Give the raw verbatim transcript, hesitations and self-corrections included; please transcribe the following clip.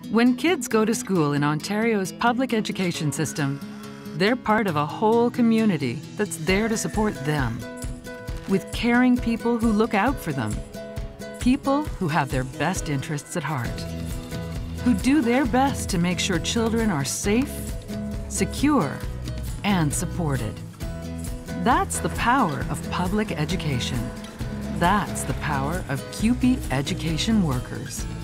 When kids go to school in Ontario's public education system, they're part of a whole community that's there to support them, with caring people who look out for them, people who have their best interests at heart, who do their best to make sure children are safe, secure, and supported. That's the power of public education. That's the power of C U P E education workers.